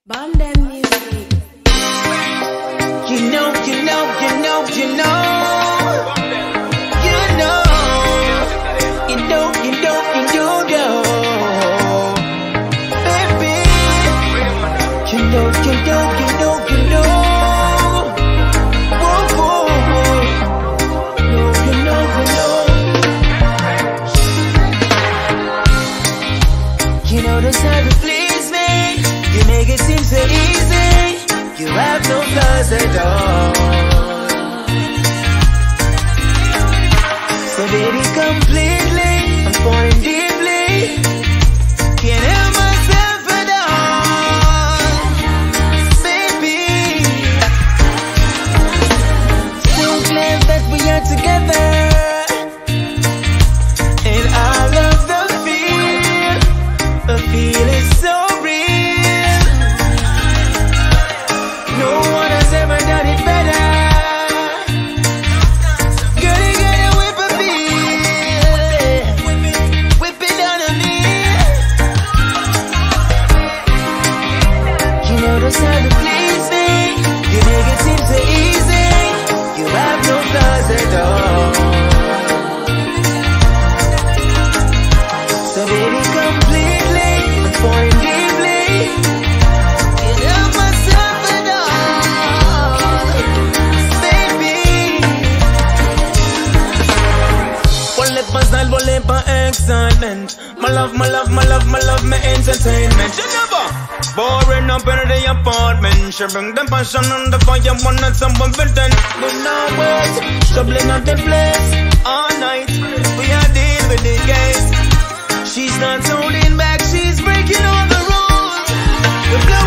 Bomb them music. You know. Baby, you know. Whoa. You know. You know the time to please me. You make it seem so easy. You have no flaws at all. So baby, completely, I'm falling deeply. Can't help myself at all. Baby, so glad that we are together. And I love the feel is so real. No one has ever done it better. Girl, you gotta whip a feel. Whip it down on me. You know the how to please me. You make it seem so easy. You have no flaws at all. So baby, completely, I'm falling deeply. You love myself at all, baby. One lip my style, one lip my excitement. My love, my entertainment. You never boring up in the apartment. She bring the passion and the fire, one night someone pretend. We know it, troubling up the place all night. We are dealing with the case. She's not holding back, she's breaking all the rules.